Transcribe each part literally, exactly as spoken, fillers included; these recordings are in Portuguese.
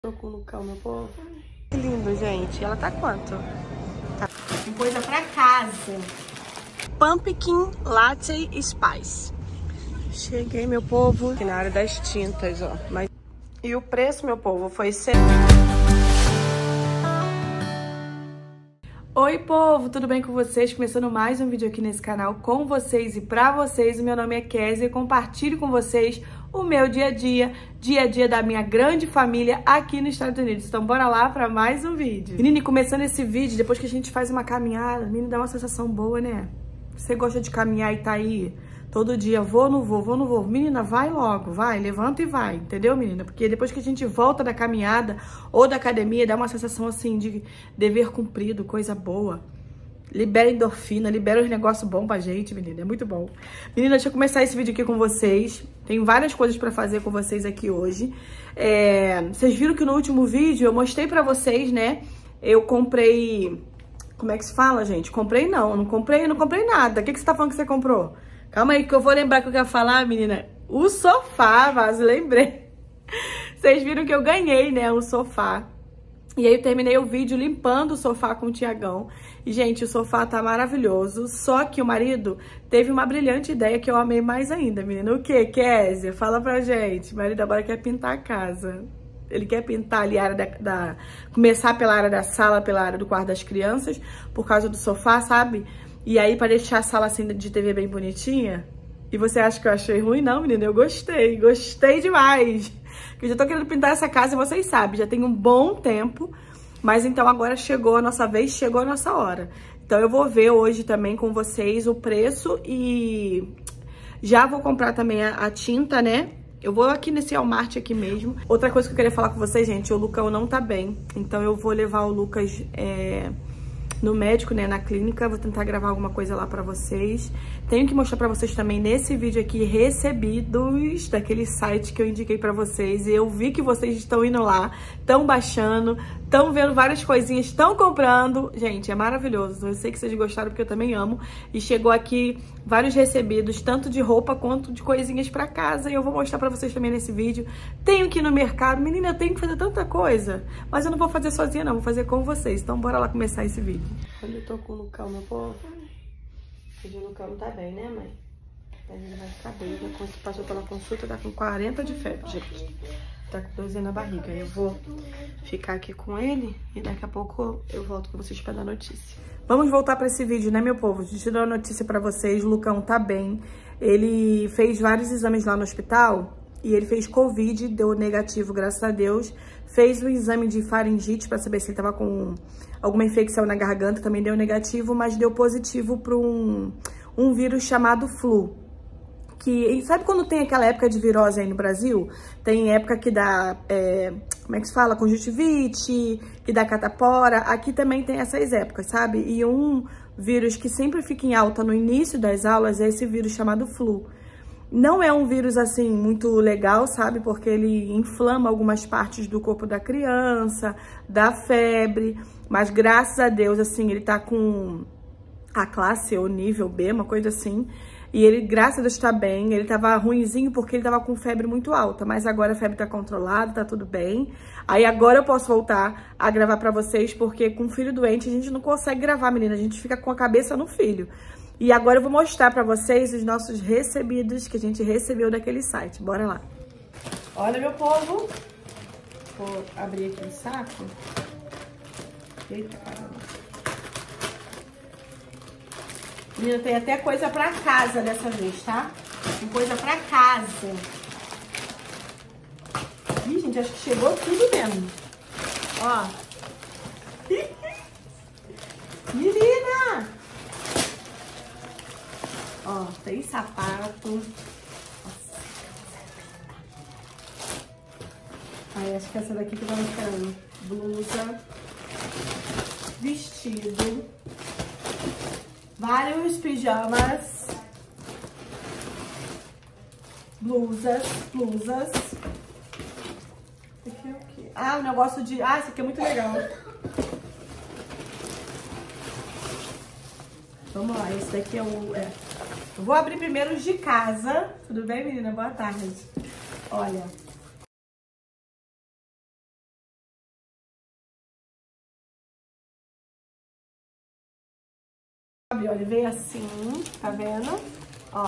Tô com o Lucão, meu povo. Que lindo, gente. Ela tá quanto? Tá. Tem coisa pra casa. Pumpkin Latte Spice. Cheguei, meu povo, aqui na área das tintas, ó. Mas... E o preço, meu povo, foi cem... Oi, povo, tudo bem com vocês? Começando mais um vídeo aqui nesse canal com vocês e pra vocês. O meu nome é Kézia e compartilho com vocês o meu dia a dia, dia a dia da minha grande família aqui nos Estados Unidos. Então bora lá pra mais um vídeo. Menina, e começando esse vídeo, depois que a gente faz uma caminhada, menina, dá uma sensação boa, né? Você gosta de caminhar e tá aí todo dia, vou, não vou, vou, não vou. Menina, vai logo, vai, levanta e vai, entendeu, menina? Porque depois que a gente volta da caminhada ou da academia, dá uma sensação, assim, de dever cumprido, coisa boa. Libera endorfina, libera os negócios bons pra gente, menina, é muito bom. Menina, deixa eu começar esse vídeo aqui com vocês. Tenho várias coisas pra fazer com vocês aqui hoje. É, vocês viram que no último vídeo eu mostrei pra vocês, né? Eu comprei... Como é que se fala, gente? Comprei não, não comprei, não comprei nada. O que, que você tá falando que você comprou? Calma aí que eu vou lembrar que eu quero falar, menina. O sofá, vaso, lembrei. Vocês viram que eu ganhei, né, um sofá. E aí eu terminei o vídeo limpando o sofá com o Tiagão. E, gente, o sofá tá maravilhoso. Só que o marido teve uma brilhante ideia que eu amei mais ainda, menina. O quê, Kézia? Fala pra gente. O marido agora quer pintar a casa. Ele quer pintar ali a área da, da... Começar pela área da sala, pela área do quarto das crianças, por causa do sofá, sabe? E aí, pra deixar a sala assim de T V bem bonitinha. E você acha que eu achei ruim? Não, menina, eu gostei. Gostei demais. Eu já tô querendo pintar essa casa e vocês sabem, já tem um bom tempo. Mas então agora chegou a nossa vez, chegou a nossa hora. Então eu vou ver hoje também com vocês o preço e já vou comprar também a, a tinta, né? Eu vou aqui nesse Walmart aqui mesmo. Outra coisa que eu queria falar com vocês, gente, o Lucão não tá bem. Então eu vou levar o Lucas é, no médico, né, na clínica. Vou tentar gravar alguma coisa lá pra vocês. Tenho que mostrar pra vocês também nesse vídeo aqui recebidos daquele site que eu indiquei pra vocês. E eu vi que vocês estão indo lá, estão baixando, estão vendo várias coisinhas, estão comprando. Gente, é maravilhoso. Eu sei que vocês gostaram porque eu também amo. E chegou aqui vários recebidos, tanto de roupa quanto de coisinhas pra casa. E eu vou mostrar pra vocês também nesse vídeo. Tenho que ir no mercado. Menina, eu tenho que fazer tanta coisa. Mas eu não vou fazer sozinha não, vou fazer com vocês. Então bora lá começar esse vídeo. Quando eu tô com o Lucão, meu povo... Hoje o Lucão não tá bem, né, mãe? Mas ele vai ficar bem. Ele passou pela consulta, tá com quarenta de febre, gente. Tá com dorzinha na barriga. Eu vou ficar aqui com ele e daqui a pouco eu volto com vocês pra dar notícia. Vamos voltar pra esse vídeo, né, meu povo? Deixa eu dar uma notícia pra vocês. O Lucão tá bem. Ele fez vários exames lá no hospital e ele fez Covid, deu negativo, graças a Deus. Fez o exame de faringite pra saber se ele tava com alguma infecção na garganta, também deu negativo, mas deu positivo para um, um vírus chamado flu. Que, sabe quando tem aquela época de virose aí no Brasil? Tem época que dá, é, como é que se fala? Conjuntivite, que dá catapora. Aqui também tem essas épocas, sabe? E um vírus que sempre fica em alta no início das aulas é esse vírus chamado flu. Não é um vírus, assim, muito legal, sabe? Porque ele inflama algumas partes do corpo da criança, dá febre. Mas, graças a Deus, assim, ele tá com a classe ou nível B, uma coisa assim. E ele, graças a Deus, tá bem. Ele tava ruinzinho porque ele tava com febre muito alta. Mas agora a febre tá controlada, tá tudo bem. Aí agora eu posso voltar a gravar pra vocês, porque com filho doente a gente não consegue gravar, menina. A gente fica com a cabeça no filho. E agora eu vou mostrar pra vocês os nossos recebidos que a gente recebeu daquele site. Bora lá. Olha, meu povo. Vou abrir aqui o saco. Eita, caramba. Menina, tem até coisa pra casa dessa vez, tá? Tem coisa pra casa. Ih, gente, acho que chegou tudo mesmo. Ó. Menina! Ó, tem sapato. Nossa. Aí, acho que essa daqui que eu tava esperando. Blusa. Vestido. Vários pijamas. Blusas. Blusas. Esse aqui é o quê? Ah, o negócio de... Ah, esse aqui é muito legal. Vamos lá, esse daqui é o... É. Eu vou abrir primeiro os de casa. Tudo bem, menina? Boa tarde. Olha. abrir, olha, ele veio assim, tá vendo? Ó.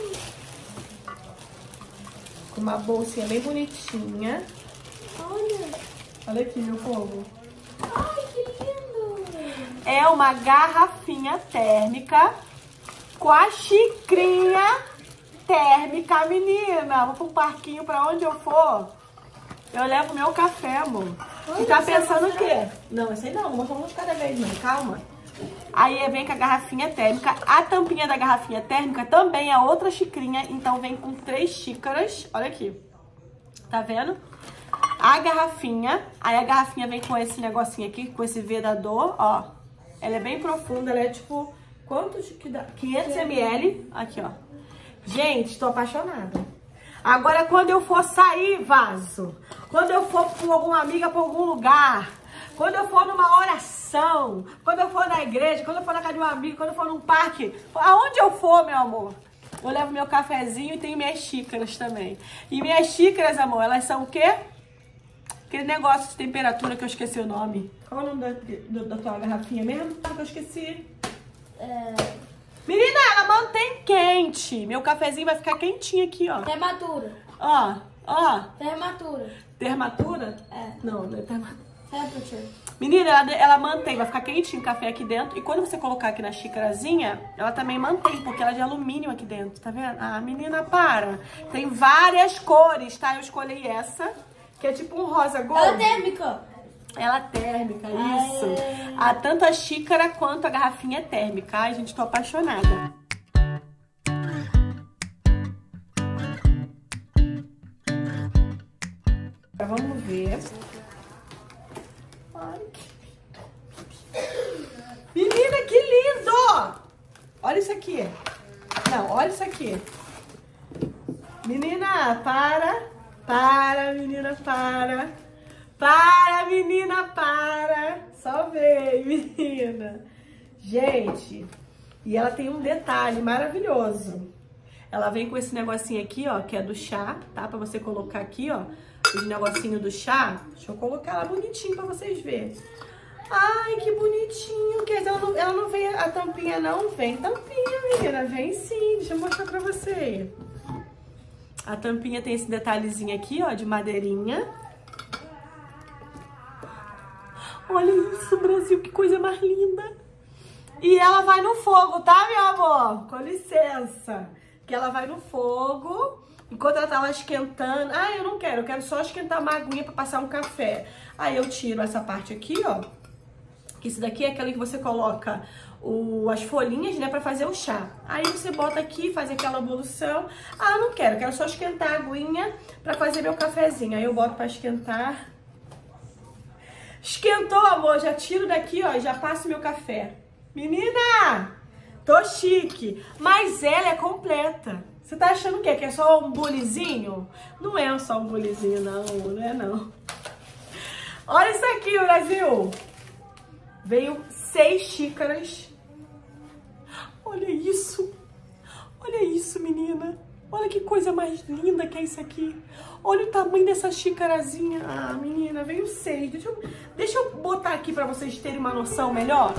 Com uma bolsinha bem bonitinha. Olha. Olha aqui, meu povo. Ai, que lindo. É uma garrafinha térmica com a xicrinha térmica, menina. Vou pro parquinho, pra onde eu for, eu levo meu café, amor. Olha, e tá você pensando o mostrou? quê? Não, esse aí não, vou mostrar um de cada vez, mãe. Calma. Aí vem com a garrafinha térmica. A tampinha da garrafinha térmica também é outra xicrinha, então vem com três xícaras. Olha aqui. Tá vendo? A garrafinha, aí a garrafinha vem com esse negocinho aqui, com esse vedador, ó. Ela é bem profunda, ela é tipo, quantos que dá? quinhentos mililitros. Aqui, ó. Gente, tô apaixonada. Agora, quando eu for sair, vaso, quando eu for com alguma amiga pra algum lugar, quando eu for numa oração, quando eu for na igreja, quando eu for na casa de um amigo, quando eu for num parque, aonde eu for, meu amor, eu levo meu cafezinho e tenho minhas xícaras também. E minhas xícaras, amor, elas são o quê? Aquele negócio de temperatura que eu esqueci o nome. Qual é o nome da, da, da tua garrafinha mesmo? Que eu esqueci. É... Menina, ela mantém quente. Meu cafezinho vai ficar quentinho aqui, ó. Termatura. Ó, ó. Termatura. Termatura? É. Não, não é termatura. Temperature. Menina, ela, ela mantém, vai ficar quentinho o café aqui dentro. E quando você colocar aqui na xícarazinha, ela também mantém, porque ela é de alumínio aqui dentro, tá vendo? Ah, menina, para. Tem várias cores, tá? Eu escolhi essa, que é tipo um rosa gold. Ela é térmica. Ela é térmica, isso. Aê. Ah, tanto a xícara quanto a garrafinha é térmica. Ai, gente, tô apaixonada. Vamos ver. Ai, que... Menina, que lindo! Olha isso aqui. Não, olha isso aqui. Menina, para. Para, menina, para. Para, menina, para. Só vem, menina. Gente, e ela tem um detalhe maravilhoso. Ela vem com esse negocinho aqui, ó, que é do chá, tá? Pra você colocar aqui, ó, os negocinhos do chá. Deixa eu colocar ela bonitinho pra vocês verem. Ai, que bonitinho. Quer dizer, ela não, ela não vem a tampinha, não? Vem tampinha, menina. Vem sim. Deixa eu mostrar pra você. A tampinha tem esse detalhezinho aqui, ó, de madeirinha. Olha isso, Brasil, que coisa mais linda. E ela vai no fogo, tá, meu amor? Com licença. Que ela vai no fogo, enquanto ela tá lá esquentando. Ah, eu não quero, eu quero só esquentar uma aguinha pra passar um café. Aí eu tiro essa parte aqui, ó. Que isso daqui é aquela que você coloca o, as folhinhas, né, pra fazer o chá. Aí você bota aqui, faz aquela evolução. Ah, eu não quero, eu quero só esquentar a aguinha pra fazer meu cafezinho. Aí eu boto pra esquentar. Esquentou, amor, já tiro daqui, ó, e já passo meu café. Menina, tô chique, mas ela é completa. Você tá achando o quê? Que é só um bulizinho? Não é só um bulizinho, não, não é não. Olha isso aqui, Brasil. Veio seis xícaras. Olha isso. Olha isso, menina. Olha que coisa mais linda que é isso aqui. Olha o tamanho dessa xícarazinha. Ah, menina, veio seis. Deixa eu, deixa eu botar aqui pra vocês terem uma noção melhor.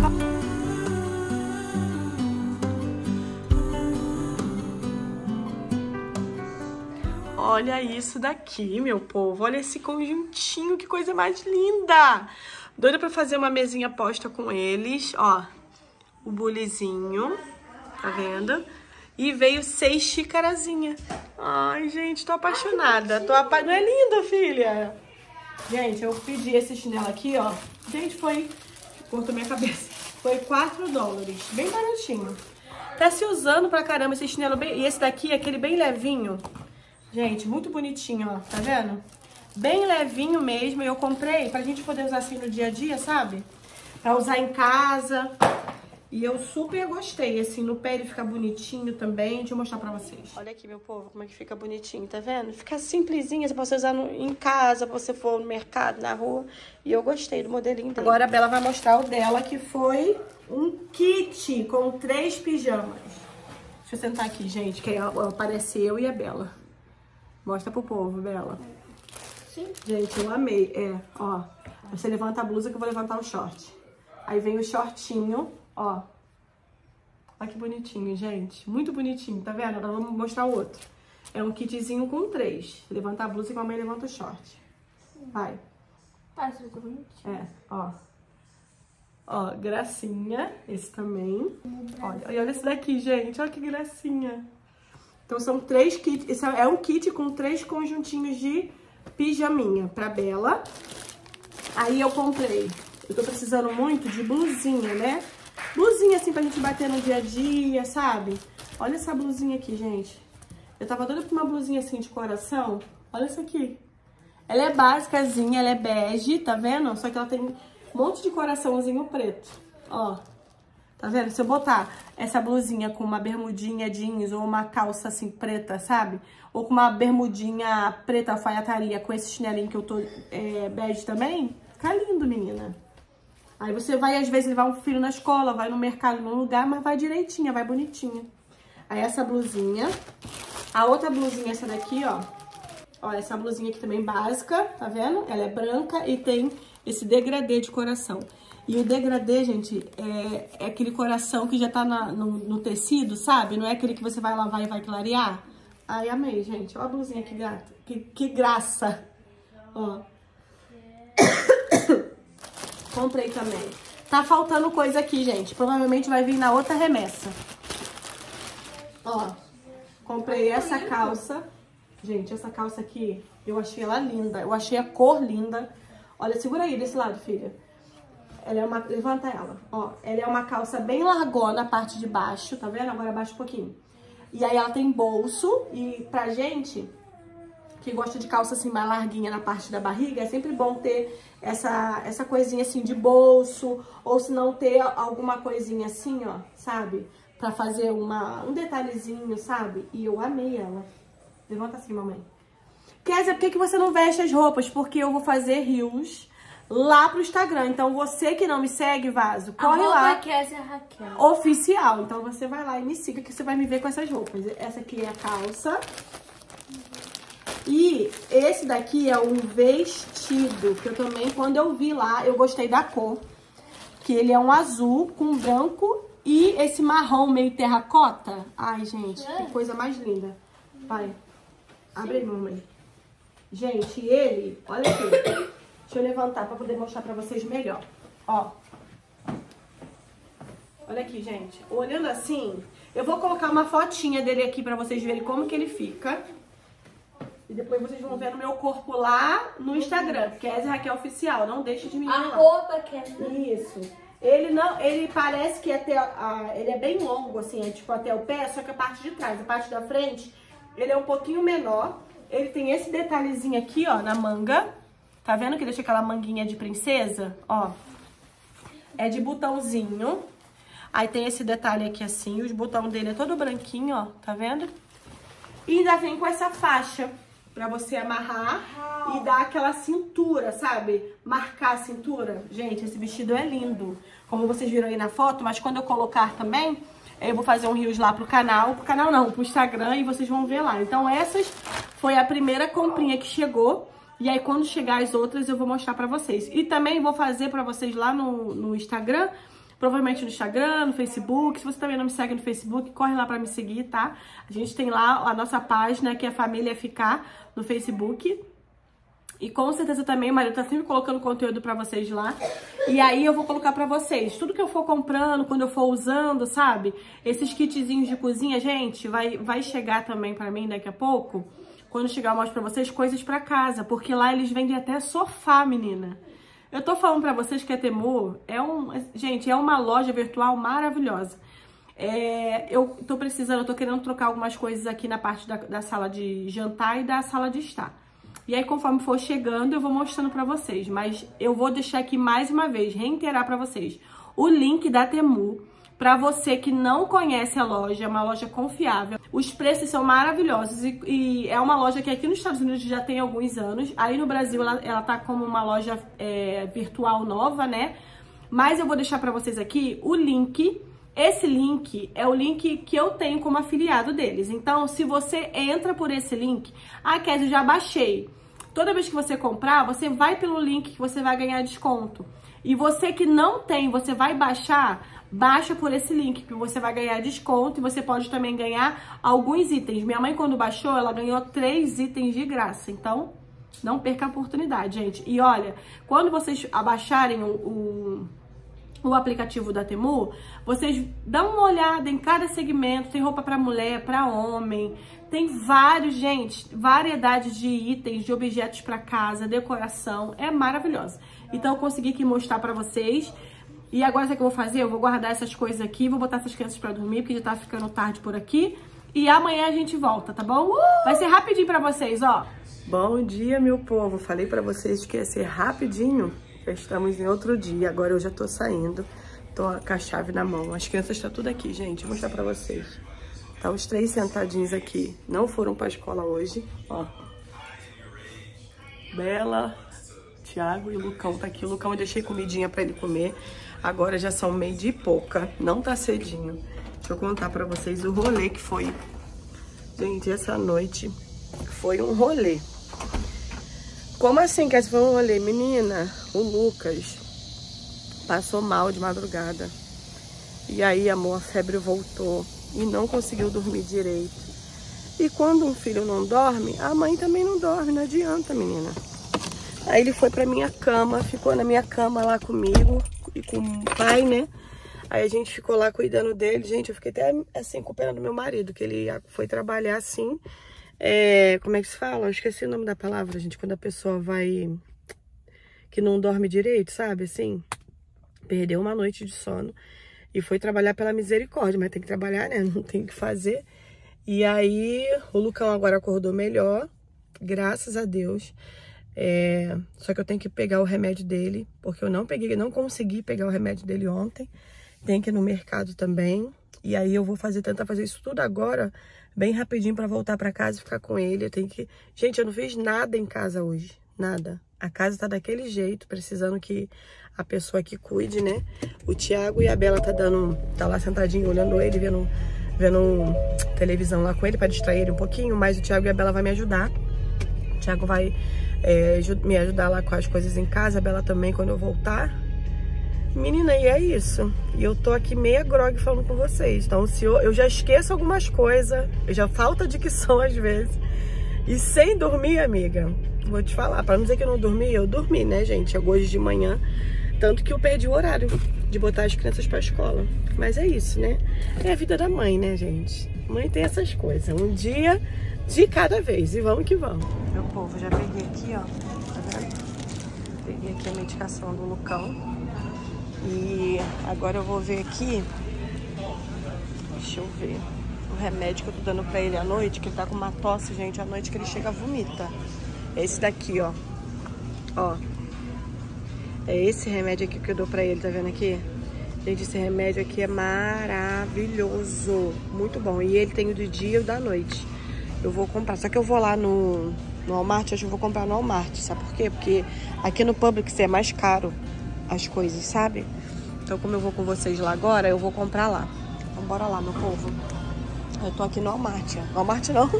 Olha isso daqui, meu povo. Olha esse conjuntinho, que coisa mais linda. Doida pra fazer uma mesinha posta com eles. Ó, o bulizinho, tá vendo? E veio seis xícarazinhas. Ai, gente, tô apaixonada. Tô apa... Não é lindo, filha? Gente, eu pedi esse chinelo aqui, ó. Gente, foi... Cortou minha cabeça. Foi quatro dólares. Bem baratinho. Tá se usando pra caramba esse chinelo bem... E esse daqui é aquele bem levinho. Gente, muito bonitinho, ó. Tá vendo? Bem levinho mesmo. Eu comprei pra gente poder usar assim no dia a dia, sabe? Pra usar em casa. E eu super gostei, assim, no pé ele fica bonitinho também. Deixa eu mostrar pra vocês. Olha aqui, meu povo, como é que fica bonitinho, tá vendo? Fica simplesinho, você pode usar no, em casa, você for no mercado, na rua. E eu gostei do modelinho dele. Agora a Bela vai mostrar o dela, que foi um kit com três pijamas. Deixa eu sentar aqui, gente, que aí aparece eu e a Bela. Mostra pro povo, Bela. Sim. Gente, eu amei. É, ó. Você levanta a blusa que eu vou levantar o short. Aí vem o shortinho. Ó, Olha que bonitinho, gente. Muito bonitinho, tá vendo? Agora vamos mostrar o outro. É um kitzinho com três. Levanta a blusa e a mãe levanta o short. Vai. Ah, isso tá bonitinho. É, ó. Ó, gracinha. Esse também. Olha, olha esse daqui, gente. Olha que gracinha. Então são três kits. Esse é um kit com três conjuntinhos de pijaminha pra Bela. Aí eu comprei. Eu tô precisando muito de blusinha, né? Blusinha assim pra gente bater no dia a dia, sabe? Olha essa blusinha aqui, gente. Eu tava doida por uma blusinha assim de coração. Olha essa aqui. Ela é básicazinha, ela é bege, tá vendo? Só que ela tem um monte de coraçãozinho preto. Ó. Tá vendo? Se eu botar essa blusinha com uma bermudinha jeans ou uma calça assim preta, sabe? Ou com uma bermudinha preta alfaiataria com esse chinelinho que eu tô é, bege também, fica lindo, menina. Aí você vai, às vezes, levar um filho na escola, vai no mercado, num lugar, mas vai direitinha, vai bonitinha. Aí essa blusinha. A outra blusinha, essa daqui, ó. Ó, essa blusinha aqui também básica, tá vendo? Ela é branca e tem esse degradê de coração. E o degradê, gente, é, é aquele coração que já tá na, no, no tecido, sabe? Não é aquele que você vai lavar e vai clarear. Ai, amei, gente. Ó a blusinha que gata. Que, que graça. Ó. Comprei também. Tá faltando coisa aqui, gente. Provavelmente vai vir na outra remessa. Ó. Comprei essa calça. Gente, essa calça aqui, eu achei ela linda. Eu achei a cor linda. Olha, segura aí desse lado, filha. Ela é uma... Levanta ela. Ó, ela é uma calça bem largona, a parte de baixo, tá vendo? Agora abaixa um pouquinho. E aí ela tem bolso. E pra gente que gosta de calça assim mais larguinha na parte da barriga, é sempre bom ter essa, essa coisinha assim de bolso. Ou se não ter alguma coisinha assim, ó, sabe? Pra fazer uma, um detalhezinho, sabe? E eu amei ela. Levanta assim, mamãe. Kézia, por que, que você não veste as roupas? Porque eu vou fazer reels lá pro Instagram. Então, você que não me segue, Vaso, corre lá. Kézia Raquel. Oficial. Então, você vai lá e me siga, que você vai me ver com essas roupas. Essa aqui é a calça. E esse daqui é um vestido, que eu também, quando eu vi lá, eu gostei da cor. Que ele é um azul com branco e esse marrom meio terracota. Ai, gente, É. que coisa mais linda. Vai. Abre aí, mamãe. Gente, ele... Olha aqui. Deixa eu levantar pra poder mostrar pra vocês melhor. Ó. Olha aqui, gente. Olhando assim, eu vou colocar uma fotinha dele aqui pra vocês verem como que ele fica. E depois vocês vão ver no meu corpo lá no Instagram. Kézia Raquel Oficial. Não deixe de me ver A lá. roupa, Kézia. Isso. Ele não, ele parece que até, a, ele é bem longo, assim, é tipo até o pé, só que a parte de trás, a parte da frente, ele é um pouquinho menor. Ele tem esse detalhezinho aqui, ó, na manga. Tá vendo que deixa aquela manguinha de princesa? Ó. É de botãozinho. Aí tem esse detalhe aqui assim, os botões dele é todo branquinho, ó, tá vendo? E ainda vem com essa faixa pra você amarrar e dar aquela cintura, sabe? Marcar a cintura. Gente, esse vestido é lindo. Como vocês viram aí na foto, mas quando eu colocar também, eu vou fazer um reels lá pro canal. Pro canal não, pro Instagram, e vocês vão ver lá. Então essas foi a primeira comprinha que chegou. E aí quando chegar as outras eu vou mostrar pra vocês. E também vou fazer pra vocês lá no, no Instagram. Provavelmente no Instagram, no Facebook. Se você também não me segue no Facebook, corre lá pra me seguir, tá? A gente tem lá a nossa página, que é Família F K, no Facebook. E com certeza também o marido tá sempre colocando conteúdo pra vocês lá. E aí eu vou colocar pra vocês tudo que eu for comprando, quando eu for usando, sabe? Esses kitzinhos de cozinha, gente, vai, vai chegar também pra mim daqui a pouco. Quando chegar eu mostro pra vocês coisas pra casa. Porque lá eles vendem até sofá, menina. Eu tô falando pra vocês que a Temu é um... Gente, é uma loja virtual maravilhosa. É, eu tô precisando, eu tô querendo trocar algumas coisas aqui na parte da, da sala de jantar e da sala de estar. E aí, conforme for chegando, eu vou mostrando pra vocês. Mas eu vou deixar aqui mais uma vez, reiterar pra vocês, o link da Temu. Pra você que não conhece a loja, é uma loja confiável. Os preços são maravilhosos e, e é uma loja que aqui nos Estados Unidos já tem alguns anos. Aí no Brasil ela, ela tá como uma loja é, virtual nova, né? Mas eu vou deixar pra vocês aqui o link. Esse link é o link que eu tenho como afiliado deles. Então, se você entra por esse link... Ah, Kézia, eu já baixei. Toda vez que você comprar, você vai pelo link que você vai ganhar desconto. E você que não tem, você vai baixar, baixa por esse link que você vai ganhar desconto e você pode também ganhar alguns itens. Minha mãe, quando baixou, ela ganhou três itens de graça. Então, não perca a oportunidade, gente. E olha, quando vocês abaixarem o, o, o aplicativo da Temu, vocês dão uma olhada em cada segmento. Tem roupa para mulher, para homem, tem vários, gente, variedade de itens, de objetos para casa, decoração. É maravilhosa. Então, eu consegui aqui mostrar pra vocês. E agora, sabe o que eu vou fazer? Eu vou guardar essas coisas aqui, vou botar essas crianças pra dormir, porque já tá ficando tarde por aqui. E amanhã a gente volta, tá bom? Uh! Vai ser rapidinho pra vocês, ó. Bom dia, meu povo. Falei pra vocês que ia ser rapidinho. Já estamos em outro dia. Agora eu já tô saindo. Tô com a chave na mão. As crianças estão tudo aqui, gente. Vou mostrar pra vocês. Tá os três sentadinhos aqui. Não foram pra escola hoje, ó. Bela... Thiago e o Lucão tá aqui. O Lucão eu deixei comidinha pra ele comer. Agora já são meio de pouca. Não tá cedinho. Deixa eu contar pra vocês o rolê que foi. Gente, essa noite foi um rolê. Como assim que esse foi um rolê? Menina, o Lucas passou mal de madrugada. E aí, amor, a febre voltou. E não conseguiu dormir direito. E quando um filho não dorme, a mãe também não dorme. Não adianta, menina. Aí ele foi pra minha cama, ficou na minha cama lá comigo e com o pai, né? Aí a gente ficou lá cuidando dele. Gente, eu fiquei até assim com pena do meu marido, que ele foi trabalhar assim. É, como é que se fala? Eu esqueci o nome da palavra, gente. Quando a pessoa vai... que não dorme direito, sabe? Assim, perdeu uma noite de sono e foi trabalhar pela misericórdia. Mas tem que trabalhar, né? Não tem o que fazer. E aí o Lucão agora acordou melhor, graças a Deus. É, só que eu tenho que pegar o remédio dele, porque eu não peguei, não consegui pegar o remédio dele ontem. Tem que ir no mercado também. E aí eu vou fazer, tentar fazer isso tudo agora, bem rapidinho, pra voltar pra casa e ficar com ele. Eu tenho que... Gente, eu não fiz nada em casa hoje, nada. A casa tá daquele jeito, precisando que a pessoa aqui cuide, né? O Thiago e a Bela tá dando, tá lá sentadinho olhando ele, vendo, vendo televisão lá com ele, pra distrair ele um pouquinho. Mas o Thiago e a Bela vai me ajudar. O Thiago vai... É, me ajudar lá com as coisas em casa, a Bela também quando eu voltar. Menina, e é isso. E eu tô aqui meia grog falando com vocês. Então, se eu, eu já esqueço algumas coisas, eu já falta dicção às vezes. E sem dormir, amiga, vou te falar, pra não dizer que eu não dormi, eu dormi, né, gente? Eu hoje de manhã, tanto que eu perdi o horário de botar as crianças pra escola. Mas é isso, né? É a vida da mãe, né, gente? Mãe tem essas coisas. Um dia de cada vez. E vamos que vamos. Meu povo, já peguei aqui, ó. Tá vendo? Peguei aqui a medicação do Lucão. E agora eu vou ver aqui. Deixa eu ver. O remédio que eu tô dando pra ele à noite, que ele tá com uma tosse, gente. À noite que ele chega, vomita. Esse daqui, ó. Ó. É esse remédio aqui que eu dou pra ele, tá vendo aqui? Gente, esse remédio aqui é maravilhoso. Muito bom. E ele tem o do dia e o da noite. Eu vou comprar. Só que eu vou lá no, no Walmart. Hoje eu vou comprar no Walmart. Sabe por quê? Porque aqui no Publix é mais caro as coisas, sabe? Então, como eu vou com vocês lá agora, eu vou comprar lá. Então, bora lá, meu povo. Eu tô aqui no Walmart. Ó. Walmart não?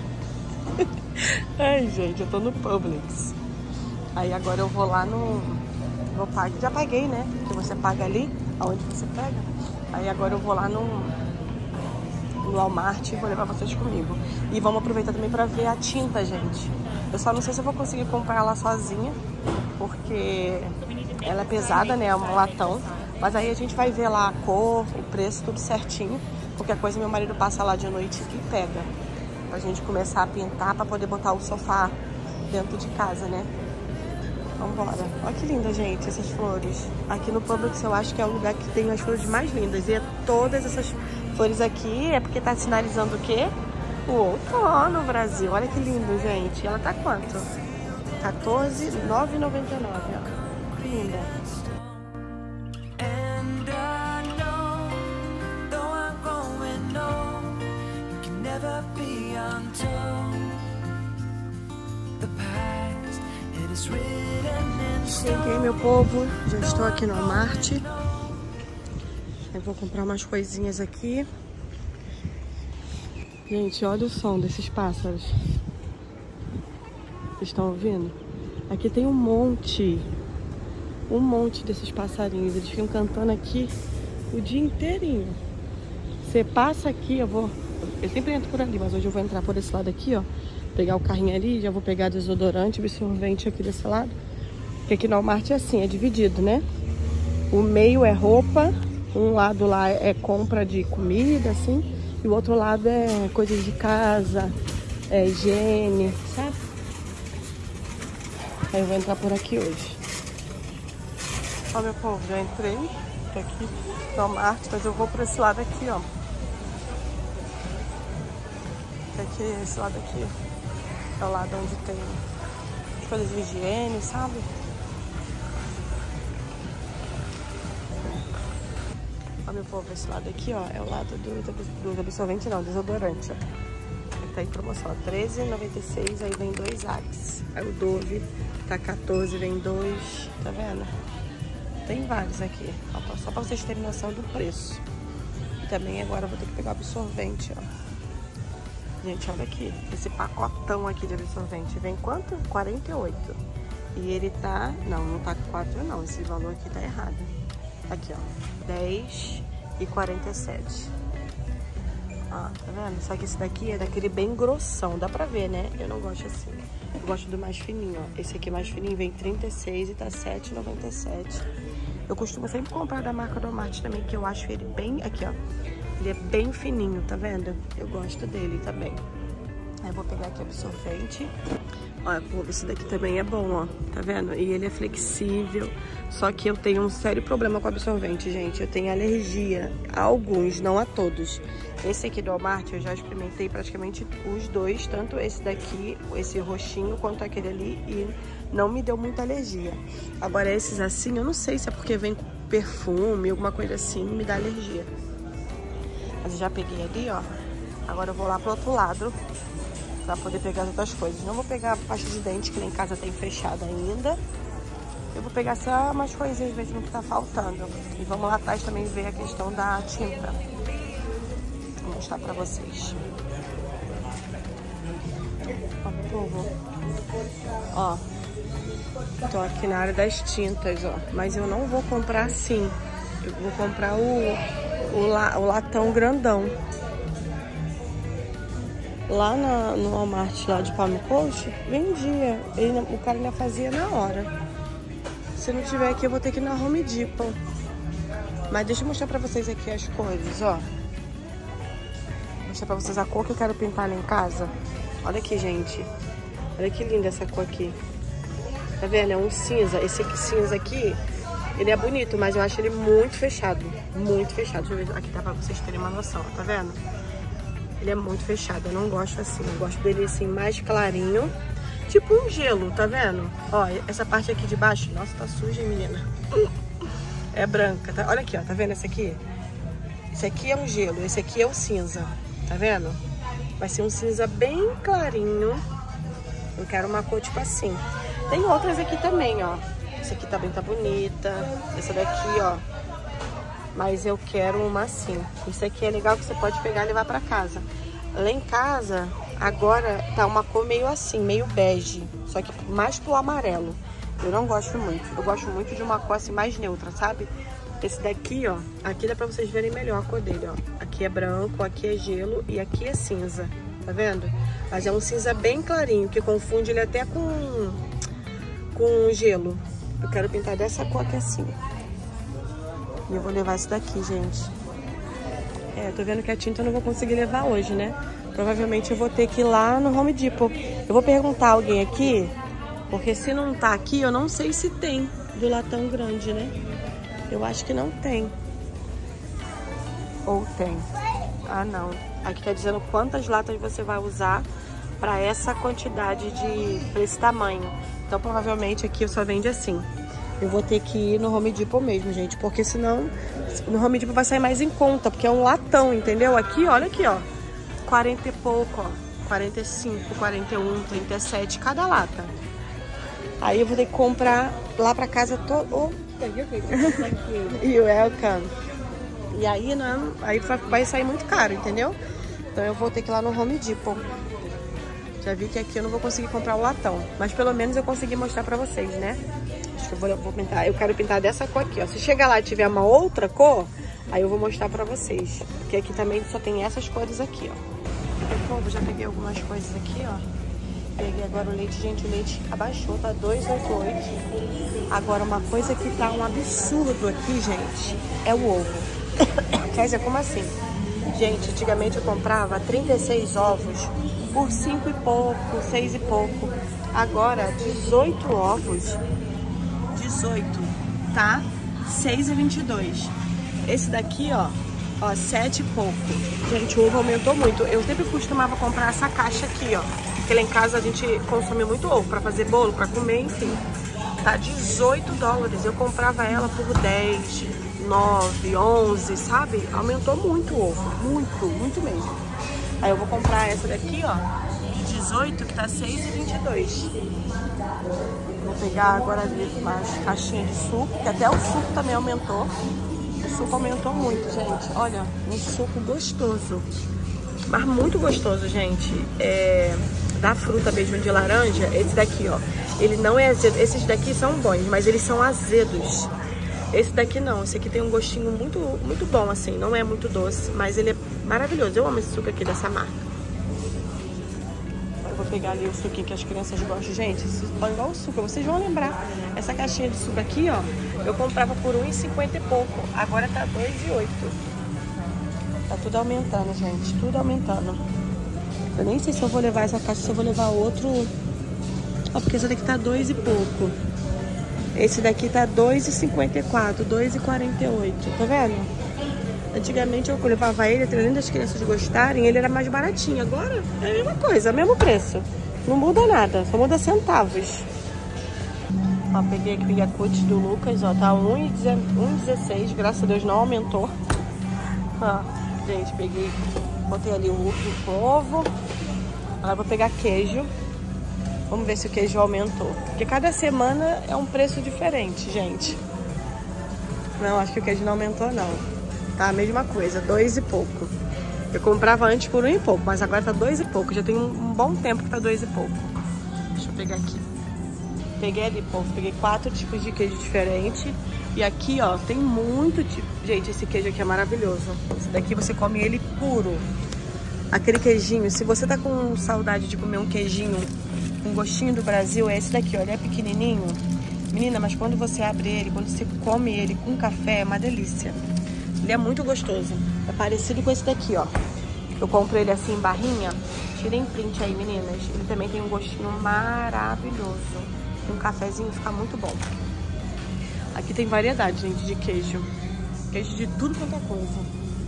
Ai, gente, eu tô no Publix. Aí agora eu vou lá no... Vou pagar. Já paguei, né? Que você paga ali, aonde você pega. Aí agora eu vou lá no... no Walmart e vou levar vocês comigo. E vamos aproveitar também pra ver a tinta, gente. Eu só não sei se eu vou conseguir comprar ela sozinha, porque ela é pesada, né? É um latão. Mas aí a gente vai ver lá a cor, o preço, tudo certinho. Qualquer coisa meu marido passa lá de noite e pega. Pra gente começar a pintar pra poder botar o sofá dentro de casa, né? Vambora. Olha que linda, gente, essas flores. Aqui no Publix eu acho que é o lugar que tem as flores mais lindas. E é todas essas flores aqui é porque tá sinalizando o quê? O outono, Brasil. Olha que lindo, gente. Ela tá quanto? quatorze reais e novecentos e noventa e nove centavos, ó. Que linda. Cheguei, meu povo. Já estou aqui no Walmart. Eu vou comprar umas coisinhas aqui. Gente, olha o som desses pássaros. Vocês estão ouvindo? Aqui tem um monte, um monte desses passarinhos. Eles ficam cantando aqui o dia inteirinho. Você passa aqui, eu vou... Eu sempre entro por ali, mas hoje eu vou entrar por esse lado aqui, ó. Pegar o carrinho ali, já vou pegar desodorante, absorvente aqui desse lado. Porque aqui no Walmart é assim, é dividido, né? O meio é roupa, um lado lá é compra de comida, assim. E o outro lado é coisas de casa, é higiene, sabe? Aí eu vou entrar por aqui hoje. Ó, meu povo, já entrei. Tô aqui no Walmart, mas eu vou por esse lado aqui, ó. Aqui, esse lado aqui é o lado onde tem as coisas de higiene, sabe? Ó, meu povo, esse lado aqui, ó, é o lado do, do absorvente, não, desodorante, ó. Ele tá em promoção, ó, treze reais e noventa e seis centavos, aí vem dois Axe. Aí o Dove tá quatorze reais, vem dois, tá vendo? Tem vários aqui, ó, só pra vocês terem noção do preço. E também agora eu vou ter que pegar o absorvente, ó. Gente, olha aqui, esse pacotão aqui de absorvente, vem quanto? quarenta e oito. E ele tá, não, não tá com quatro não, esse valor aqui tá errado. Aqui, ó, dez e quarenta e sete. Ó, tá vendo? Só que esse daqui é daquele bem grossão, dá pra ver, né? Eu não gosto assim, eu gosto do mais fininho, ó. Esse aqui mais fininho vem trinta e seis e tá sete e noventa e sete. Eu costumo sempre comprar da marca do Walmart também, que eu acho ele bem, aqui, ó. Ele é bem fininho, tá vendo? Eu gosto dele também. Aí eu vou pegar aqui o absorvente. Olha, esse daqui também é bom, ó. Tá vendo? E ele é flexível. Só que eu tenho um sério problema com absorvente, gente. Eu tenho alergia a alguns, não a todos. Esse aqui do Walmart eu já experimentei praticamente os dois. Tanto esse daqui, esse roxinho, quanto aquele ali. E não me deu muita alergia. Agora esses assim, eu não sei se é porque vem com perfume, alguma coisa assim, me dá alergia. Mas eu já peguei ali, ó. Agora eu vou lá pro outro lado pra poder pegar as outras coisas. Não vou pegar a pasta de dente, que lá em casa tem fechada ainda. Eu vou pegar só umas coisinhas mesmo que tá faltando. E vamos lá atrás também ver a questão da tinta. Vou mostrar pra vocês. Ó, povo. Ó. Tô aqui na área das tintas, ó. Mas eu não vou comprar assim. Eu vou comprar o... O, la, o latão grandão. Lá na, no Walmart lá de Palm Coast, vendia. Ele, o cara ainda fazia na hora. Se não tiver aqui, eu vou ter que ir na Home Depot. Mas deixa eu mostrar pra vocês aqui as cores, ó. Vou mostrar pra vocês a cor que eu quero pintar lá em casa. Olha aqui, gente. Olha que linda essa cor aqui. Tá vendo? É um cinza. Esse aqui, cinza aqui... Ele é bonito, mas eu acho ele muito fechado. Muito fechado. Deixa eu ver aqui, dá pra vocês terem uma noção, tá vendo? Ele é muito fechado, eu não gosto assim. Eu gosto dele assim, mais clarinho. Tipo um gelo, tá vendo? Ó, essa parte aqui de baixo... Nossa, tá suja, hein, menina? É branca, tá? Olha aqui, ó, tá vendo esse aqui? Esse aqui é um gelo, esse aqui é o cinza. Tá vendo? Vai ser um cinza bem clarinho. Eu quero uma cor tipo assim. Tem outras aqui também, ó. Essa aqui também tá bonita. Essa daqui, ó. Mas eu quero uma assim. Isso aqui é legal que você pode pegar e levar pra casa. Lá em casa, agora tá uma cor meio assim, meio bege. Só que mais pro amarelo. Eu não gosto muito. Eu gosto muito de uma cor assim mais neutra, sabe? Esse daqui, ó. Aqui dá pra vocês verem melhor a cor dele, ó. Aqui é branco, aqui é gelo e aqui é cinza. Tá vendo? Mas é um cinza bem clarinho, que confunde ele até com, com gelo. Eu quero pintar dessa cor aqui assim. E eu vou levar esse daqui, gente. É, tô vendo que a tinta eu não vou conseguir levar hoje, né? Provavelmente eu vou ter que ir lá no Home Depot. Eu vou perguntar a alguém aqui, porque se não tá aqui, eu não sei se tem do latão grande, né? Eu acho que não tem. Ou tem. Ah, não. Aqui tá dizendo quantas latas você vai usar pra essa quantidade de... pra esse tamanho. Então, provavelmente, aqui eu só vende assim. Eu vou ter que ir no Home Depot mesmo, gente. Porque senão, no Home Depot vai sair mais em conta. Porque é um latão, entendeu? Aqui, olha aqui, ó. quarenta e pouco, ó. quarenta e cinco, quarenta e um, trinta e sete, cada lata. Aí eu vou ter que comprar lá pra casa todo... Oh. You welcome. E aí, não, aí vai sair muito caro, entendeu? Então eu vou ter que ir lá no Home Depot. Já vi que aqui eu não vou conseguir comprar o latão. Mas pelo menos eu consegui mostrar pra vocês, né? Acho que eu vou, vou pintar. Eu quero pintar dessa cor aqui, ó. Se chegar lá e tiver uma outra cor, aí eu vou mostrar pra vocês. Porque aqui também só tem essas cores aqui, ó. O povo, já peguei algumas coisas aqui, ó. Peguei agora o leite, gente, o leite abaixou, tá dois reais e oitenta e oito. Agora, uma coisa que tá um absurdo aqui, gente, é o ovo. Quer dizer, como assim? Gente, antigamente eu comprava trinta e seis ovos por cinco e pouco, seis e pouco. Agora, dezoito ovos, dezoito, tá? seis e vinte e dois. Esse daqui, ó, ó, sete e pouco. Gente, o ovo aumentou muito. Eu sempre costumava comprar essa caixa aqui, ó. Porque lá em casa a gente consome muito ovo pra fazer bolo, pra comer, enfim. Tá dezoito dólares. Eu comprava ela por dez, nove, onze, sabe? Aumentou muito o ovo. Muito, muito mesmo. Aí eu vou comprar essa daqui, ó, de dezoito, que tá seis e vinte e dois. Vou pegar agora ali uma caixinha de suco, que até o suco também aumentou. O suco aumentou muito, gente. Olha, um suco gostoso. Mas muito gostoso, gente. É... Da fruta mesmo de laranja, esse daqui, ó. Ele não é azedo. Esses daqui são bons, mas eles são azedos. Esse daqui não. Esse aqui tem um gostinho muito, muito bom, assim. Não é muito doce, mas ele é maravilhoso. Eu amo esse suco aqui dessa marca. Eu vou pegar ali o suquinho que as crianças gostam. Gente, olha igual o suco. Vocês vão lembrar. Essa caixinha de suco aqui, ó, eu comprava por um real e cinquenta e pouco. Agora tá dois reais e oito. Tá tudo aumentando, gente. Tudo aumentando. Eu nem sei se eu vou levar essa caixa, se eu vou levar outro. Ó, porque esse daqui tá dois e pouco. Esse daqui tá dois reais e cinquenta e quatro, dois reais e quarenta e oito. Tá vendo? Antigamente eu levava ele, além das crianças gostarem, ele era mais baratinho. Agora é a mesma coisa, é o mesmo preço. Não muda nada, só muda centavos. Ó, peguei aqui o Yakult do Lucas, ó, tá um real e dezesseis, graças a Deus não aumentou. Ó, gente, peguei, botei ali o, o ovo. Agora vou pegar queijo. Vamos ver se o queijo aumentou. Porque cada semana é um preço diferente, gente. Não, acho que o queijo não aumentou, não. Tá a mesma coisa, dois e pouco. Eu comprava antes por um e pouco, mas agora tá dois e pouco. Já tem um, um bom tempo que tá dois e pouco. Deixa eu pegar aqui. Peguei ali, povo. Peguei quatro tipos de queijo diferentes. E aqui, ó, tem muito tipo. Gente, esse queijo aqui é maravilhoso. Esse daqui você come ele puro. Aquele queijinho, se você tá com saudade de comer um queijinho com gostinho do Brasil, é esse daqui, ó. Ele é pequenininho. Menina, mas quando você abre ele, quando você come ele com café, é uma delícia. Ele é muito gostoso. É parecido com esse daqui, ó. Eu compro ele assim em barrinha. Tirem print aí, meninas. Ele também tem um gostinho maravilhoso. Um cafezinho fica muito bom. Aqui tem variedade, gente, de queijo. Queijo de tudo quanto é coisa.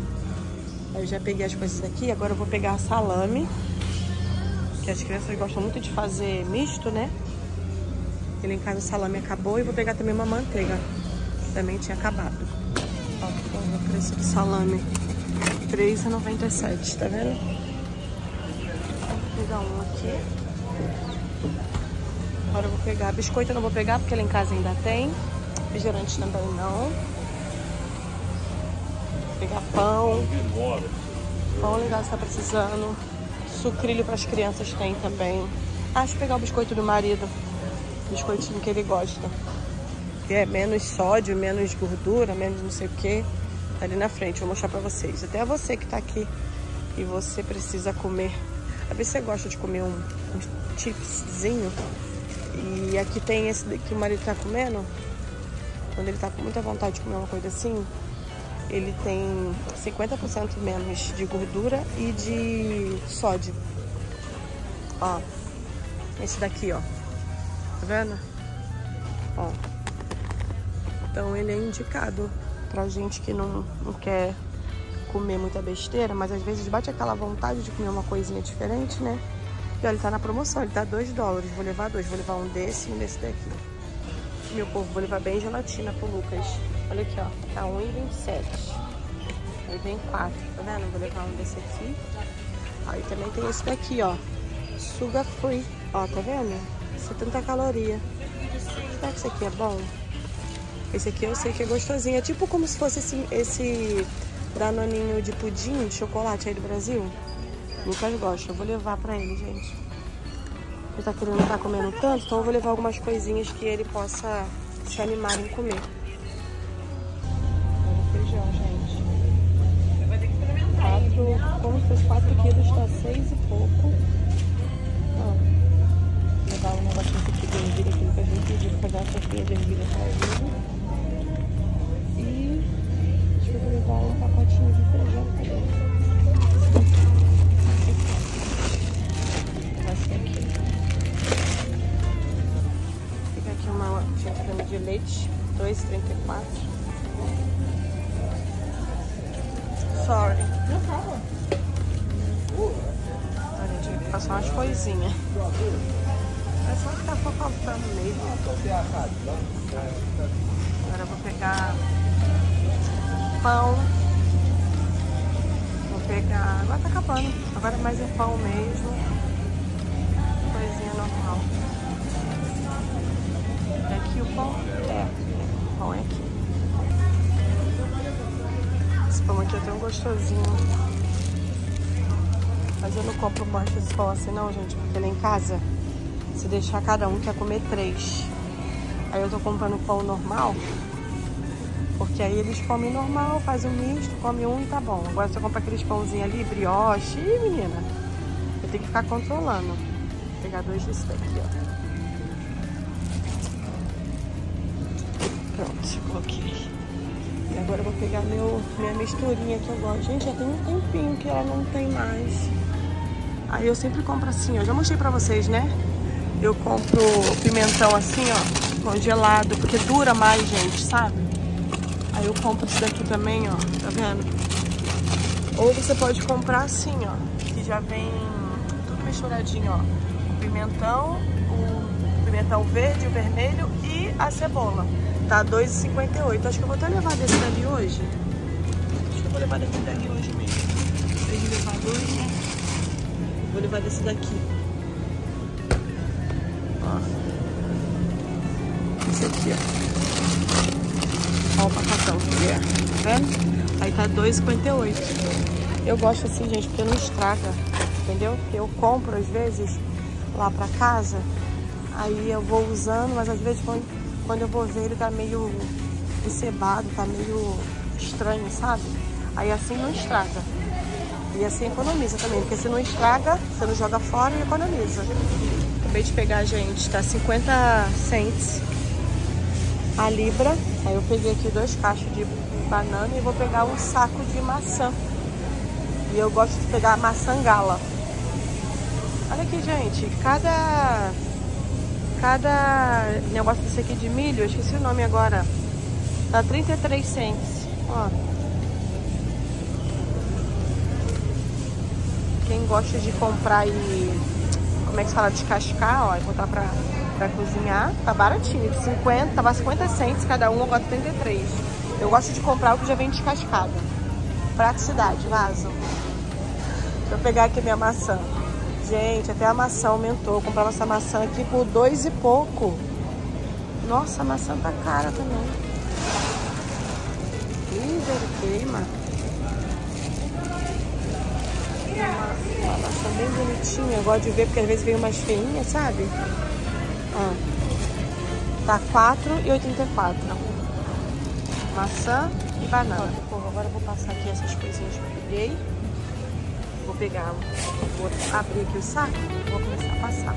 Eu já peguei as coisas daqui. Agora eu vou pegar salame. Que as crianças gostam muito de fazer misto, né? Ele em casa o salame acabou. E vou pegar também uma manteiga. Que também tinha acabado. Ó, o preço do salame. três reais e noventa e sete, tá vendo? Vou pegar um aqui. Agora eu vou pegar. Biscoito eu não vou pegar, porque lá em casa ainda tem. Refrigerante também não. Vou pegar pão. Pão legal, você tá precisando. Sucrilho para as crianças tem também. Acho que pegar o biscoito do marido. Biscoitinho que ele gosta. Que é menos sódio, menos gordura, menos não sei o que. Tá ali na frente, vou mostrar pra vocês. Até você que tá aqui e você precisa comer. Às vezes você gosta de comer um, um chipszinho. E aqui tem esse que o marido tá comendo. Quando ele tá com muita vontade de comer uma coisa assim, ele tem cinquenta por cento menos de gordura e de sódio. Ó, esse daqui, ó. Tá vendo? Ó. Então ele é indicado pra gente que não, não quer comer muita besteira, mas às vezes bate aquela vontade de comer uma coisinha diferente, né? E olha, ele tá na promoção, ele tá dois dólares. Vou levar dois, vou levar um desse e um desse daqui. Meu povo, vou levar bem gelatina pro Lucas. Olha aqui, ó, tá um real e vinte e sete. Aí vem quatro, tá vendo? Vou levar um desse aqui. Aí também tem esse daqui, ó, Sugar Free. Ó, tá vendo? setenta calorias. Será que esse aqui é bom? Esse aqui eu sei que é gostosinho. É tipo como se fosse esse, esse danoninho de pudim de chocolate aí do Brasil. Lucas gosta. Eu vou levar pra ele, gente. Ele tá querendo estar comendo tanto, então eu vou levar algumas coisinhas que ele possa se animar em comer. Olha o feijão, gente. Quatro, como se fosse quatro quilos, tá seis e pouco. Ó, vou levar um negocinho aqui de ervilha, aquilo que a gente pediu, pegar a tortinha de ervilha pra ele. E deixa eu levar um pacotinho de feijão também. Esse aqui. Fica aqui uma latinha de leite, dois e trinta e quatro. Sorry. Não fala. A gente vai passar umas coisinhas. É só que tá faltando mesmo. Agora eu vou pegar pão. Vou pegar... Agora tá acabando. Agora mais é pão mesmo. Coisinha normal. É aqui o pão? É. O pão é aqui. Esse pão aqui é tão gostosinho. Mas eu não compro mais esse pão assim não, gente. Porque lá em casa, se deixar cada um, quer comer três. Aí eu tô comprando pão normal. Porque aí eles comem normal, faz um misto, come um e tá bom. Agora se eu comprar aqueles pãozinhos ali, brioche, ih, menina, eu tenho que ficar controlando. Vou pegar dois desses daqui, ó. Pronto, coloquei. E agora eu vou pegar meu, minha misturinha que eu gosto. Gente, já tem um tempinho que ela não tem mais. Aí eu sempre compro assim, ó. Já mostrei pra vocês, né? Eu compro pimentão assim, ó, congelado, porque dura mais, gente, sabe? Aí eu compro isso daqui também, ó, tá vendo? Ou você pode comprar assim, ó, que já vem tudo misturadinho, ó. O pimentão, o pimentão verde, o vermelho e a cebola. Tá dois e cinquenta e oito. Acho que eu vou até levar desse dali hoje. Acho que eu vou levar desse dali hoje mesmo. Em vez de levar dois, né? Vou levar desse daqui. Ó. Esse aqui, ó. Ó o pacotão que é. Tá vendo? Aí tá dois e cinquenta e oito. Eu gosto assim, gente, porque não estraga. Entendeu? Porque eu compro, às vezes, lá pra casa. Aí eu vou usando, mas às vezes quando, quando eu vou ver ele tá meio encebado, tá meio estranho, sabe? Aí assim não estraga. E assim economiza também, porque se não estraga, você não joga fora e economiza. Acabei de pegar, gente, tá cinquenta cents a libra. Aí eu peguei aqui dois cachos de banana e vou pegar um saco de maçã. E eu gosto de pegar maçã gala. Olha aqui, gente, cada... Cada negócio desse aqui de milho, eu esqueci o nome agora, tá trinta e três cents. Ó. Quem gosta de comprar e, como é que se fala, descascar, ó, e botar pra, pra cozinhar, tá baratinho, de cinquenta, tava cinquenta cents cada um, agora trinta e três. Eu gosto de comprar o que já vem descascado. Praticidade, vaso. Vou pegar aqui minha maçã. Gente, até a maçã aumentou. Eu comprava essa maçã aqui por dois e pouco. Nossa, a maçã tá cara também. Ih, ele queima. Uma, uma maçã bem bonitinha. Eu gosto de ver porque às vezes vem umas feinhas, sabe? Ó. Tá quatro e oitenta e quatro. Maçã e banana. Pô, agora eu vou passar aqui essas coisinhas que eu peguei. Vou pegar, vou abrir aqui o saco e vou começar a passar.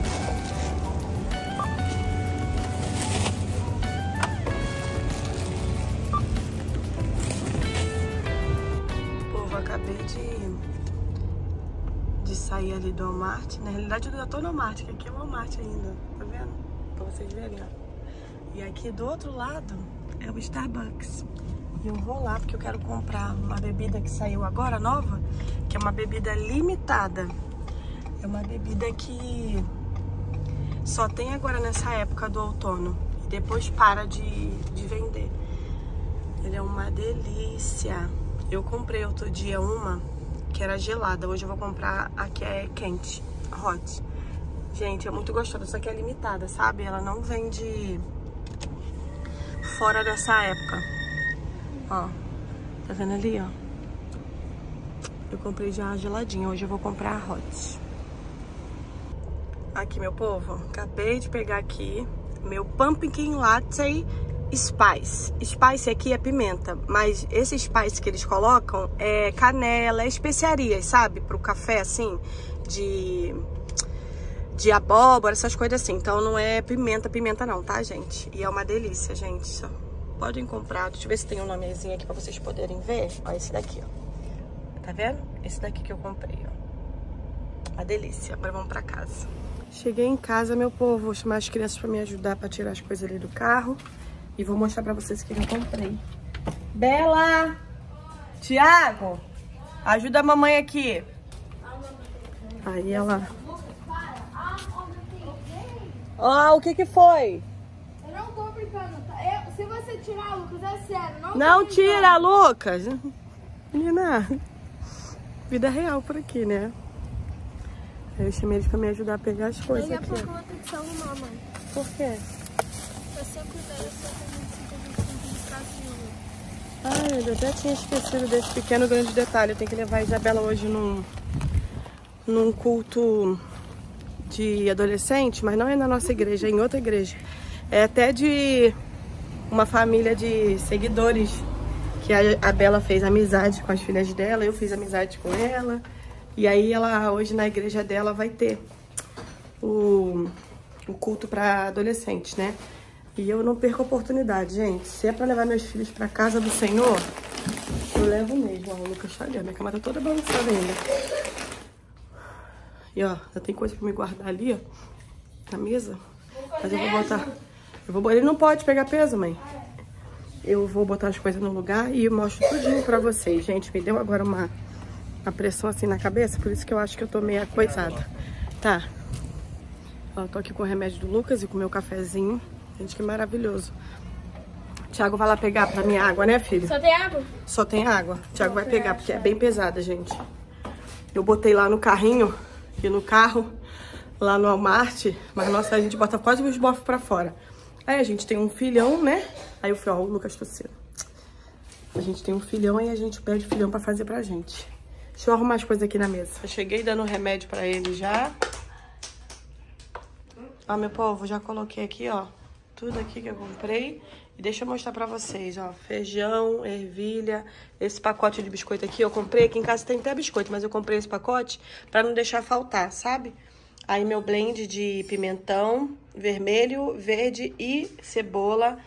Povo, acabei de, de sair ali do Walmart. Na realidade eu já tô no Walmart, que aqui é o Walmart ainda, tá vendo? Pra vocês verem, ó. E aqui do outro lado é o Starbucks. E eu vou lá porque eu quero comprar uma bebida que saiu agora, nova, que é uma bebida limitada. É uma bebida que só tem agora nessa época do outono. E depois para de, de vender. Ele é uma delícia. Eu comprei outro dia uma que era gelada. Hoje eu vou comprar a que é quente, hot. Gente, é muito gostosa, só que é limitada, sabe? Ela não vende fora dessa época. Ó, tá vendo ali, ó? Eu comprei já a geladinha, hoje eu vou comprar a hot. Aqui, meu povo, acabei de pegar aqui meu Pumpkin Latte Spice. Spice aqui é pimenta, mas esse spice que eles colocam é canela, é especiarias, sabe? Pro café, assim, de, de abóbora, essas coisas assim. Então não é pimenta, pimenta não, tá, gente? E é uma delícia, gente. Só podem comprar. Deixa eu ver se tem um nomezinho aqui pra vocês poderem ver. Ó, esse daqui, ó. Tá vendo? Esse daqui que eu comprei, ó. Uma delícia. Agora vamos pra casa. Cheguei em casa, meu povo. Vou chamar as crianças pra me ajudar pra tirar as coisas ali do carro. E vou mostrar pra vocês o que eu comprei. Bela! Tiago! Ajuda a mamãe aqui. Aí ela... Ó, oh, o que que foi? Eu não tô brincando, tá? Eu, se você tirar, Lucas, é sério. Não, não tira, Lucas! Menina, vida real por aqui, né? Aí eu chamei eles pra me ajudar a pegar as coisas aqui. Daqui a pouco eu vou ter que salvar, mãe. Por quê? Pra você cuidar, eu só tenho que casinho. Ai, eu até tinha esquecido desse pequeno grande detalhe. Eu tenho que levar a Isabela hoje num, num culto de adolescente, mas não é na nossa igreja, é em outra igreja. É até de uma família de seguidores que a, a Bela fez amizade com as filhas dela, eu fiz amizade com ela. E aí ela, hoje na igreja dela vai ter o, o culto para adolescentes, né? E eu não perco a oportunidade, gente. Se é pra levar meus filhos pra casa do Senhor, eu levo mesmo. Ó, o Lucas tá ali, minha cama tá toda balançada ainda. E ó, já tem coisa pra me guardar ali, ó, na mesa. Mas eu vou botar... Eu vou, ele não pode pegar peso, mãe. Eu vou botar as coisas no lugar e mostro tudinho pra vocês. Gente, me deu agora uma, uma pressão assim na cabeça, por isso que eu acho que eu tô meio coisada. Tá. Ó, tô aqui com o remédio do Lucas e com o meu cafezinho. Gente, que maravilhoso. Thiago vai lá pegar pra minha água, né, filho? Só tem água? Só tem água. Thiago vai pegar, porque é bem pesada, gente. Eu botei lá no carrinho, aqui no carro, lá no Walmart, mas nossa, a gente bota quase os bofos pra fora. Aí a gente tem um filhão, né? Aí eu falei, ó, o Lucas tossindo. A gente tem um filhão, aí a gente pede filhão pra fazer pra gente. Deixa eu arrumar as coisas aqui na mesa. Eu cheguei dando remédio pra ele já. Ó, meu povo, já coloquei aqui, ó, tudo aqui que eu comprei. E deixa eu mostrar pra vocês, ó. Feijão, ervilha. Esse pacote de biscoito aqui eu comprei. Aqui em casa tem até biscoito, mas eu comprei esse pacote pra não deixar faltar, sabe? Aí meu blend de pimentão, vermelho, verde e cebola,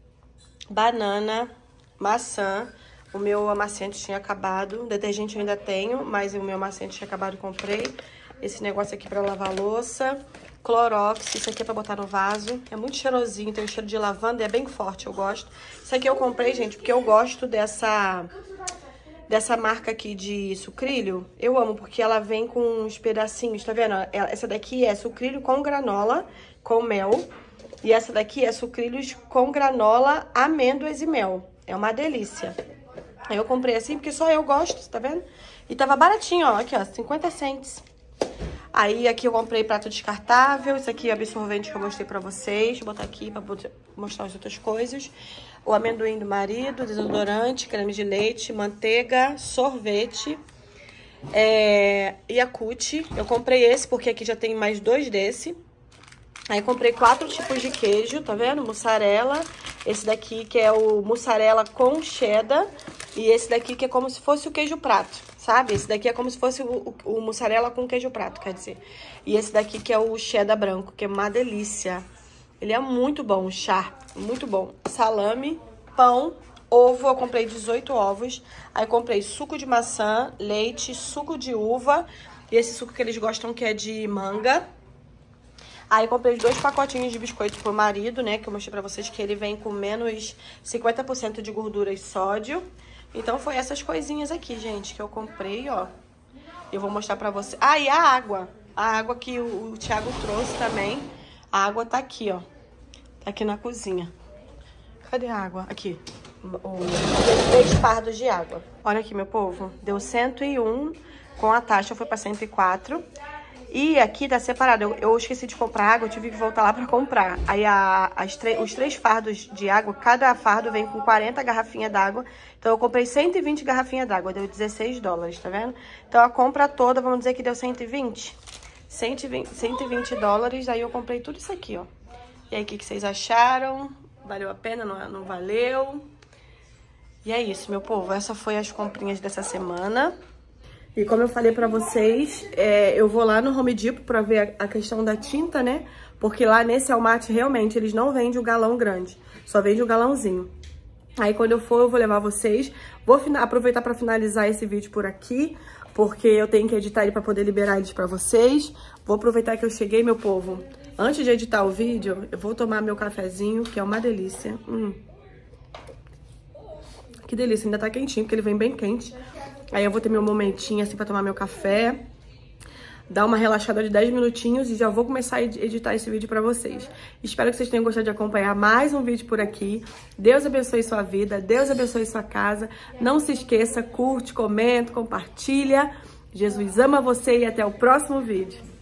banana, maçã. O meu amaciante tinha acabado. O detergente eu ainda tenho, mas o meu amaciante tinha acabado, comprei. Esse negócio aqui pra lavar louça. Clorox, isso aqui é pra botar no vaso. É muito cheirosinho, tem um cheiro de lavanda e é bem forte, eu gosto. Isso aqui eu comprei, gente, porque eu gosto dessa, dessa marca aqui de sucrilho. Eu amo, porque ela vem com uns pedacinhos, tá vendo? Essa daqui é sucrilho com granola, com mel. E essa daqui é sucrilhos com granola, amêndoas e mel. É uma delícia. Aí eu comprei assim, porque só eu gosto, tá vendo? E tava baratinho, ó, aqui ó, cinquenta cents. Aí aqui eu comprei prato descartável, isso aqui é absorvente que eu mostrei pra vocês. Deixa eu botar aqui pra mostrar as outras coisas. O amendoim do marido, desodorante, creme de leite, manteiga, sorvete, é, Yakult. Eu comprei esse porque aqui já tem mais dois desse. Aí comprei quatro tipos de queijo, tá vendo? Mussarela, esse daqui que é o mussarela com cheddar e esse daqui que é como se fosse o queijo prato. Sabe? Esse daqui é como se fosse o, o, o mussarela com queijo prato, quer dizer. E esse daqui que é o cheddar branco, que é uma delícia. Ele é muito bom, chá, muito bom. Salame, pão, ovo, eu comprei dezoito ovos. Aí comprei suco de maçã, leite, suco de uva. E esse suco que eles gostam que é de manga. Aí comprei dois pacotinhos de biscoito pro marido, né? Que eu mostrei pra vocês que ele vem com menos cinquenta por cento de gordura e sódio. Então, foi essas coisinhas aqui, gente, que eu comprei, ó. Eu vou mostrar pra vocês. Ah, e a água. A água que o, o Thiago trouxe também. A água tá aqui, ó. Tá aqui na cozinha. Cadê a água? Aqui. O, três fardos de água. Olha aqui, meu povo. Deu cento e um. Com a taxa foi pra cento e quatro. E aqui tá separado. Eu, eu esqueci de comprar água, eu tive que voltar lá pra comprar. Aí a, as os três fardos de água, cada fardo vem com quarenta garrafinhas d'água. Então eu comprei cento e vinte garrafinhas d'água, deu dezesseis dólares, tá vendo? Então a compra toda, vamos dizer que deu cento e vinte. cento e vinte dólares, aí eu comprei tudo isso aqui, ó. E aí, o que, que vocês acharam? Valeu a pena? Não, não valeu? E é isso, meu povo. Essa foi as comprinhas dessa semana. E como eu falei pra vocês, é, eu vou lá no Home Depot pra ver a, a questão da tinta, né? Porque lá nesse Walmart, realmente, eles não vendem o galão grande. Só vende o galãozinho. Aí, quando eu for, eu vou levar vocês. Vou aproveitar pra finalizar esse vídeo por aqui, porque eu tenho que editar ele pra poder liberar eles pra vocês. Vou aproveitar que eu cheguei, meu povo. Antes de editar o vídeo, eu vou tomar meu cafezinho, que é uma delícia. Hum. Que delícia, ainda tá quentinho, porque ele vem bem quente. Aí eu vou ter meu momentinho assim pra tomar meu café, dar uma relaxada de dez minutinhos e já vou começar a editar esse vídeo pra vocês. Espero que vocês tenham gostado de acompanhar mais um vídeo por aqui. Deus abençoe sua vida, Deus abençoe sua casa. Não se esqueça, curte, comenta, compartilha. Jesus ama você e até o próximo vídeo.